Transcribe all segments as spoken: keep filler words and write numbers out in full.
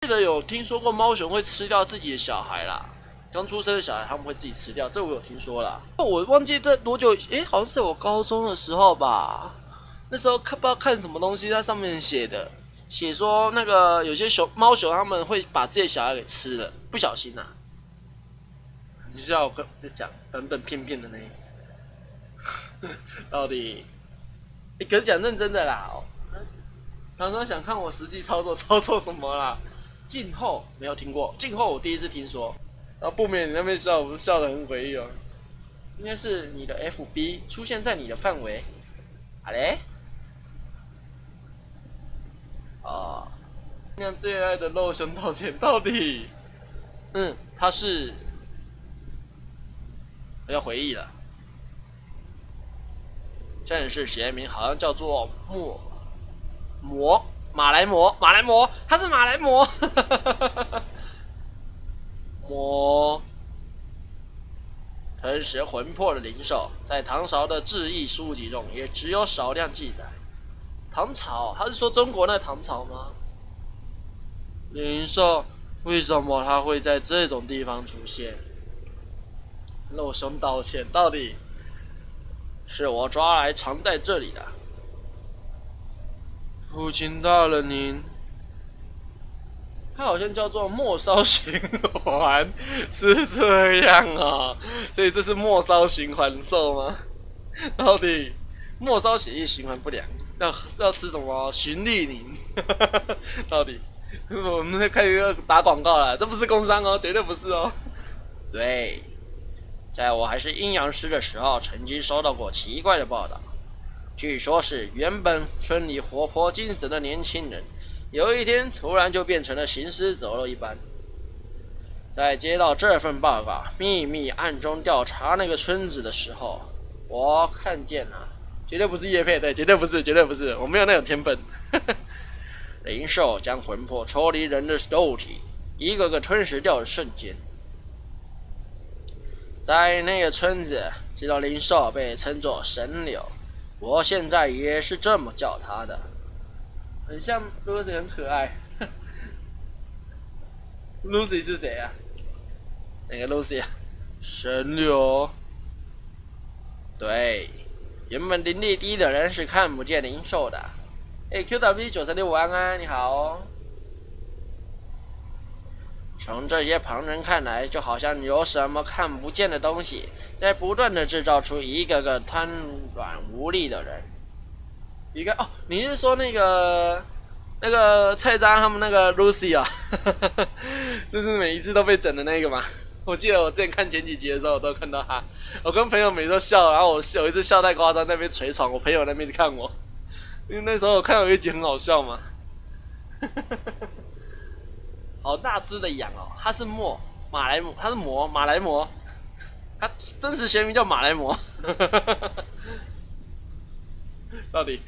记得有听说过猫熊会吃掉自己的小孩啦，刚出生的小孩他们会自己吃掉，这我有听说啦。我忘记这多久，诶，好像是我高中的时候吧。那时候看不知道看什么东西，在上面写的，写说那个有些熊猫熊他们会把自己的小孩给吃了，不小心啊。你知道我跟在讲等等片片的那一到底？欸、可是讲认真的啦，哦，常常想看我实际操作操作什么啦。静候没有听过，静候我第一次听说。然后不免你那边笑，我笑得很诡异哦。应该是你的 F B 出现在你的范围。好嘞。啊，向最爱的肉熊道歉，到底？嗯，他是。我要回忆了。正式学名好像叫做莫魔马来魔马来魔，他是马来魔，魔吞食魂魄的灵兽，在唐朝的志异书籍中也只有少量记载。唐朝，他是说中国那唐朝吗？灵兽为什么它会在这种地方出现？肉熊道歉，到底？是我抓来藏在这里的。父亲大人您，他好像叫做末梢循环，是这样啊？所以这是末梢循环兽吗？到底末梢血液循环不良，要要吃什么循利宁？到底我们开始打广告了，这不是工商哦，绝对不是哦。对。在我还是阴阳师的时候，曾经收到过奇怪的报道。据说是原本村里活泼精神的年轻人，有一天突然就变成了行尸走肉一般。在接到这份报告，秘密暗中调查那个村子的时候，我看见了，绝对不是业配，对，绝对不是，绝对不是，我没有那种天分。灵兽将魂魄抽离人的肉体，一个个吞噬掉的瞬间。在那个村子，这种灵兽被称作神流，我现在也是这么叫它的。很像 Lucy， 很可爱。Lucy 是谁啊？哪个 Lucy 啊？神流。对，原本灵力低的人是看不见灵兽的。哎 ，Q W 九三六五安安，你好哦。从这些旁人看来，就好像有什么看不见的东西，在不断的制造出一个个瘫软无力的人。一个哦，你是说那个那个蔡章他们那个 Lucy 啊？就是每一次都被整的那个吗？我记得我之前看前几集的时候，我都看到他。我跟朋友每次都笑，然后我有一次笑太夸张，那边捶床，我朋友那边看我，因为那时候我看到有一集很好笑嘛。好大只的羊哦，它是貘马来貘，它是貘马来貘，它真实学名叫马来貘。到底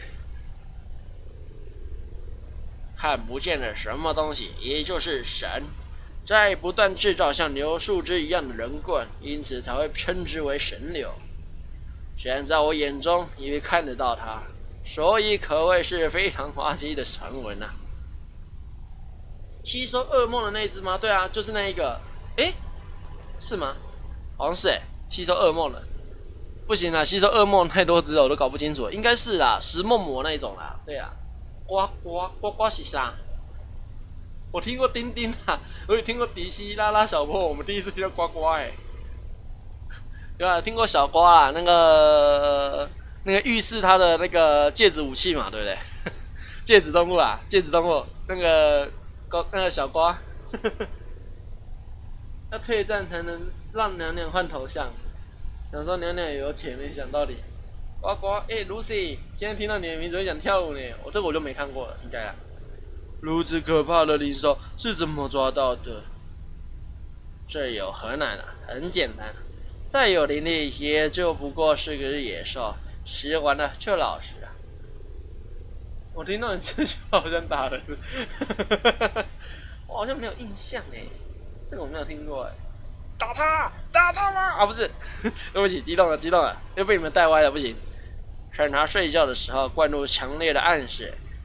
看不见的什么东西，也就是神，在不断制造像流树枝一样的人棍，因此才会称之为神流。虽然在我眼中也看得到它，所以可谓是非常滑稽的传闻啊。吸收噩梦的那一只吗？对啊，就是那一个。诶，是吗？好像是诶，吸收噩梦的。不行啦，吸收噩梦太多只了，我都搞不清楚了。应该是啦，食梦魔那一种啦。对啊，呱呱呱呱是啥？我听过丁丁啦，我也听过迪西拉拉小波，我们第一次听到呱呱诶。对啊，听过小瓜啦，那个那个御赐他的那个戒指武器嘛，对不对？戒指动物啦，戒指动物那个。那个小瓜，要退战才能让娘娘换头像。想说娘娘也有钱，没想到底。呱呱，哎、欸、，Lucy， 现在听到你的名字会想跳舞呢。我、哦、这个我就没看过了，应该啊。如此可怕的灵兽是怎么抓到的？这有何难啊？很简单，再有灵力也就不过是个野兽，吃完了就老实啊。我听到你这句话好像打人，我好像没有印象哎，这个我没有听过哎。打他，打他吗？啊，不是，对不起，激动了，激动了，又被你们带歪了，不行。趁他睡觉的时候灌入强烈的暗示，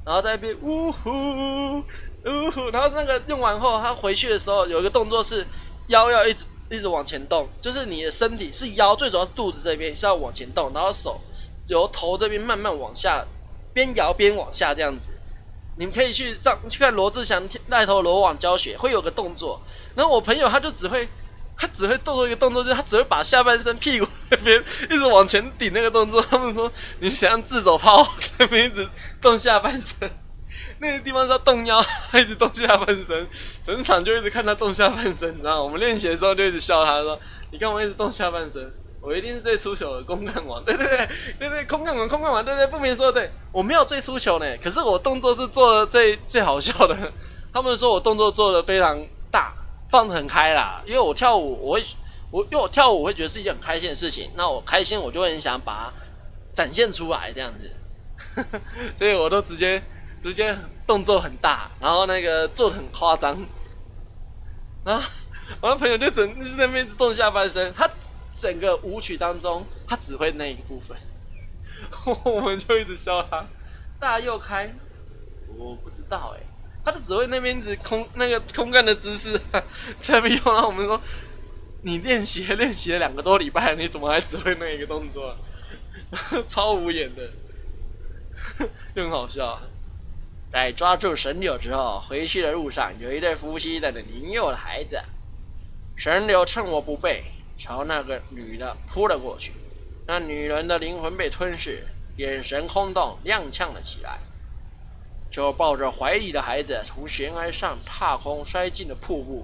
然后在那边呜呼呜呼，然后那个用完后，他回去的时候有一个动作是腰要一直一直往前动，就是你的身体是腰，最主要是肚子这边是要往前动，然后手由头这边慢慢往下，边摇边往下这样子。你们可以去上去看罗志祥赖头罗网教学，会有个动作。然后我朋友他就只会，他只会动作一个动作，就是他只会把下半身屁股那边一直往前顶那个动作。他们说你想像自走炮那边一直动下半身，那个地方是要动腰，他一直动下半身，整场就一直看他动下半身，你知道吗？我们练习的时候就一直笑他说：“你干嘛一直动下半身？”我一定是最出糗的空干王，对对对对对，空干王空干王，对对，不明说对，我没有最出糗呢，可是我动作是做的最最好笑的。他们说我动作做的非常大，放得很开啦，因为我跳舞，我会我因为我跳舞我会觉得是一件很开心的事情，那我开心我就会很想把它展现出来这样子，所以我都直接直接动作很大，然后那个做的很夸张，然后我的朋友就整就是在那边动下半身，他。整个舞曲当中，他只会那一个部分，我们就一直笑他大右开，我不知道哎、欸，他就只会那边一直空那个空干的姿势在那边用，然后我们说你练习练习了两个多礼拜，你怎么还只会那一个动作？超无言的，就很好笑。在抓住神柳之后，回去的路上有一对夫妻在那领诱了孩子，神柳趁我不备。朝那个女的扑了过去，那女人的灵魂被吞噬，眼神空洞，踉跄了起来，就抱着怀里的孩子从悬崖上踏空摔进了瀑布。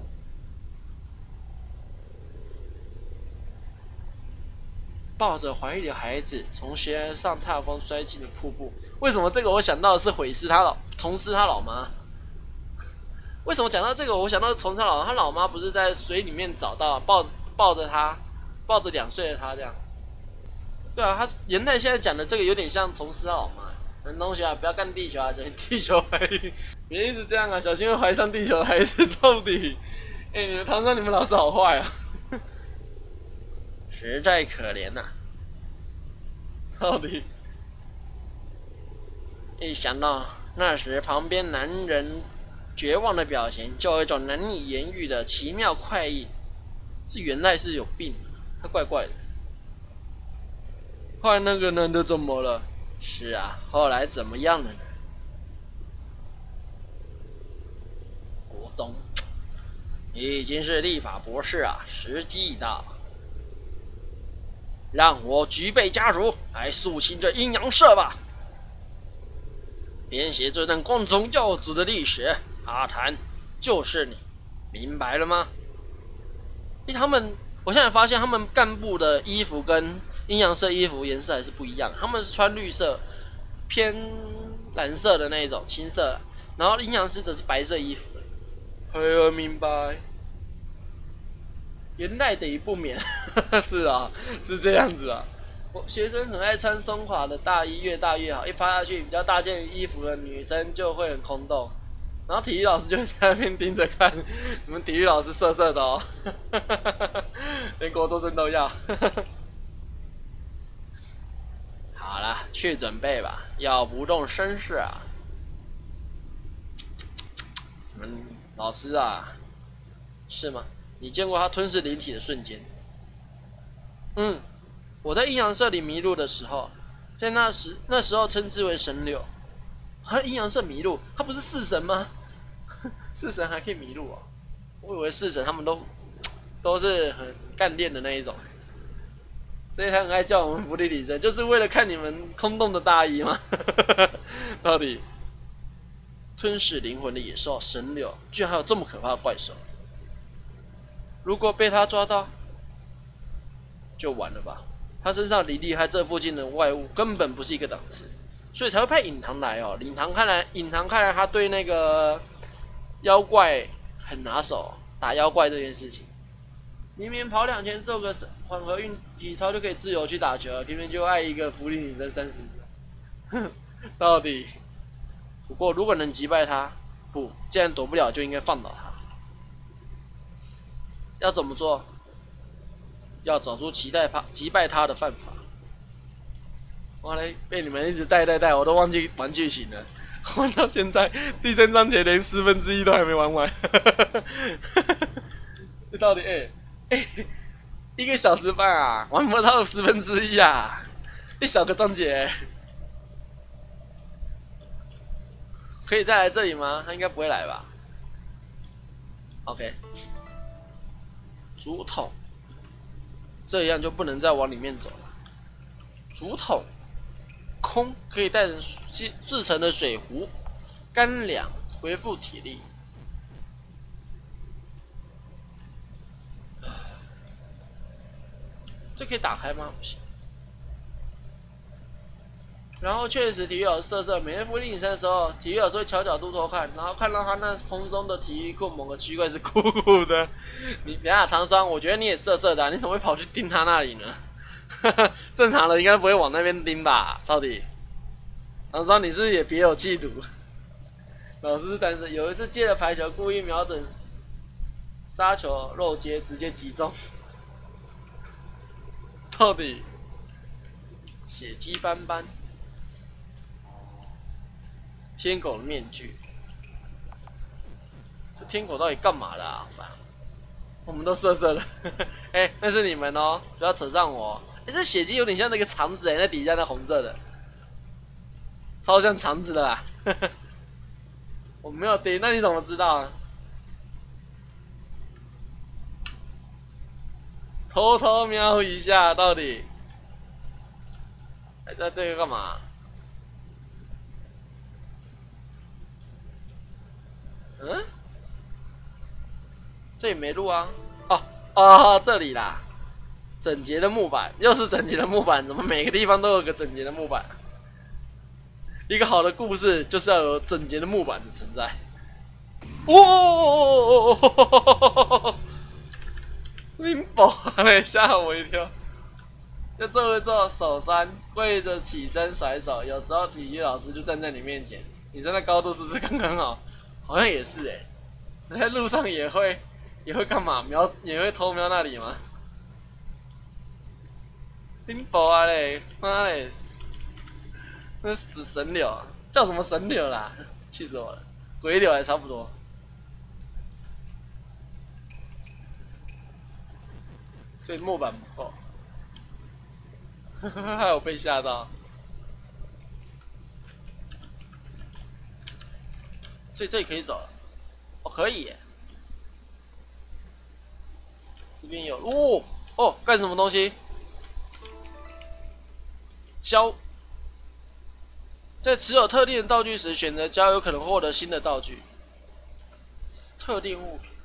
抱着怀里的孩子从悬崖上踏空摔进了瀑布，为什么这个我想到的是毁尸他老虫尸他老妈？为什么讲到这个我想到虫尸他老妈？他老妈不是在水里面找到抱抱着他，抱着两岁的他这样。对啊，他元代现在讲的这个有点像虫尸他老妈。人同学啊，不要干地球啊，小心地球怀孕，别一直这样啊，小心会怀上地球的孩子。到底，哎、欸，你们堂上你们老师好坏啊，实在可怜呐、啊。到底，一想到那时旁边男人绝望的表情，就有一种难以言喻的奇妙快意。是原来是有病，他怪怪的。后来那个男的怎么了？是啊，后来怎么样了呢？国中，你已经是立法博士啊，时机已到，让我举备家族来肃清这阴阳社吧，编写这段光宗耀祖的历史。阿谭，就是你，明白了吗？因为他们，我现在发现他们干部的衣服跟阴阳社衣服颜色还是不一样，他们是穿绿色、偏蓝色的那一种青色，然后阴阳师则是白色衣服。嘿，我明白，元代的一不免，是啊，是这样子啊。我学生很爱穿松垮的大衣，越大越好，一趴下去比较大件衣服的女生就会很空洞。然后体育老师就会在那边盯着看，你们体育老师色色的哦，连国中生都要。好了，去准备吧，要不动声势啊！你们老师啊，是吗？你见过他吞噬灵体的瞬间？嗯，我在阴阳社里迷路的时候，在那时那时候称之为神柳。他阴阳社迷路，他不是弑神吗？弑神还可以迷路哦，我以为弑神他们都都是很干练的那一种，所以他很爱叫我们伏地挺身，就是为了看你们空洞的大衣吗？到底吞噬灵魂的野兽神柳，居然还有这么可怕的怪兽！如果被他抓到，就完了吧？他身上离厉害，这附近的外物根本不是一个档次，所以才会派隐堂来哦。隐堂看来，隐堂看来他对那个妖怪很拿手，打妖怪这件事情。明明跑两圈做个缓和运体操就可以自由去打球，偏偏就爱一个伏地挺身三十秒。到底？不过如果能击败他，不，既然躲不了，就应该放倒他。要怎么做？要找出击败他、击败他的办法。哇嘞，被你们一直带带带，我都忘记玩剧情了。 玩到现在第三章节连十分之一都还没玩完。这到底哎哎、欸欸、一个小时半啊，玩不到十分之一啊，一小个章节。可以再来这里吗？他应该不会来吧 ？OK， 竹筒，这样就不能再往里面走了。竹筒，空可以带成制成的水壶，干粮恢复体力。这可以打开吗？不行。然后确实，体育老师色色，每天福利隐身的时候，体育老师会悄悄度偷看，然后看到他那空中的体育裤某个区块是鼓鼓的。你等下唐双，我觉得你也色色的、啊，你怎么会跑去盯他那里呢？正常人应该不会往那边盯吧？到底，唐双你是不是也别有企图？老师是单身，有一次接了排球，故意瞄准杀球肉接，直接击中。到底血迹斑斑。天狗的面具，这天狗到底干嘛的啊？我们都色色的，哎、欸，那是你们哦，不要扯上我。哎、欸，这血迹有点像那个肠子哎、欸，那底下那红色的，超像肠子的啦。我没有盯，那你怎么知道啊？偷偷瞄一下，到底还在这个干嘛？嗯，这里没路啊！哦哦，这里啦，整洁的木板，又是整洁的木板，怎么每个地方都有个整洁的木板？一个好的故事就是要有整洁的木板的存在。哇！林宝嘞，吓我一跳！就做一做手山，跪着起身甩手，有时候体育老师就站在你面前，你真的高度是不是刚刚好？好像也是哎、欸，在路上也会也会干嘛？瞄也会偷瞄那里吗？林宝啊嘞，妈嘞，那死神柳啊，叫什么神柳啦？气死我了，鬼柳还差不多。所以木板不够，还有被吓到。这这里可以走了，哦，可以耶。这边有哦哦，干什么东西？胶，在持有特定的道具时，选择胶有可能获得新的道具。特定物品，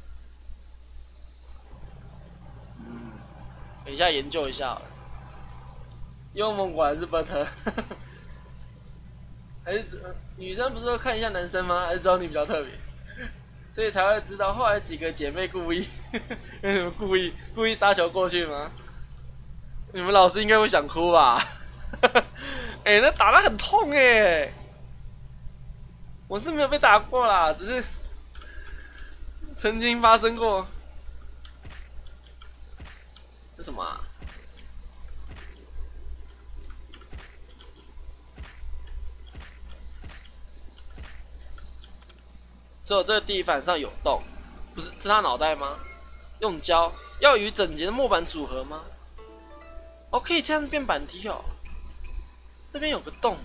嗯，等一下研究一下好了。幽梦果然是 butter， 还是、呃、女生不是都看一下男生吗？还是只有你比较特别？所以才会知道后来几个姐妹故意，为什么故意故意杀球过去吗？你们老师应该会想哭吧？哎、欸，那打得很痛哎、欸！我是没有被打过啦，只是曾经发生过。这什么啊？只有这个地板上有洞，不是是他脑袋吗？用胶要与整洁的木板组合吗？哦，可以这样变板梯哦。这边有个洞。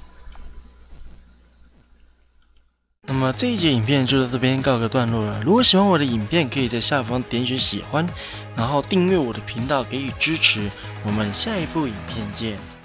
那么这一节影片就到这边告个段落了。如果喜欢我的影片，可以在下方点选喜欢，然后订阅我的频道给予支持。我们下一部影片见。